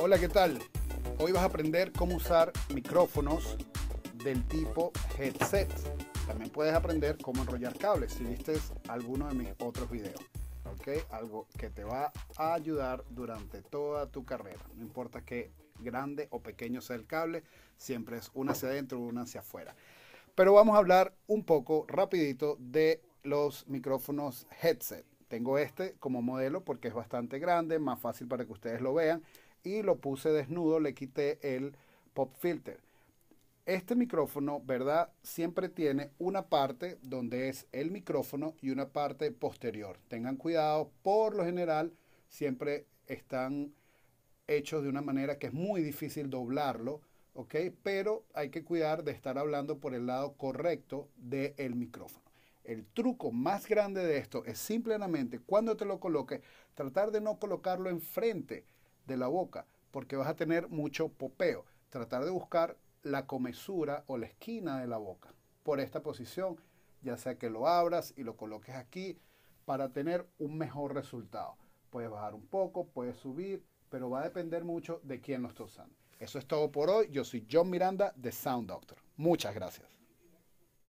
Hola, ¿qué tal? Hoy vas a aprender cómo usar micrófonos del tipo headset. También puedes aprender cómo enrollar cables si viste alguno de mis otros videos. ¿Ok? Algo que te va a ayudar durante toda tu carrera. No importa qué grande o pequeño sea el cable, siempre es una hacia adentro o una hacia afuera. Pero vamos a hablar un poco rapidito de los micrófonos headset. Tengo este como modelo porque es bastante grande, más fácil para que ustedes lo vean. Y lo puse desnudo, le quité el pop filter. Este micrófono, ¿verdad? Siempre tiene una parte donde es el micrófono y una parte posterior. Tengan cuidado, por lo general siempre están hechos de una manera que es muy difícil doblarlo, ¿ok? Pero hay que cuidar de estar hablando por el lado correcto del micrófono. El truco más grande de esto es simplemente cuando te lo coloques, tratar de no colocarlo enfrente de la boca, porque vas a tener mucho popeo. Tratar de buscar la comesura o la esquina de la boca por esta posición, ya sea que lo abras y lo coloques aquí para tener un mejor resultado. Puedes bajar un poco, puedes subir, pero va a depender mucho de quién lo está usando. Eso es todo por hoy. Yo soy John Miranda de Sound Doctor. Muchas gracias.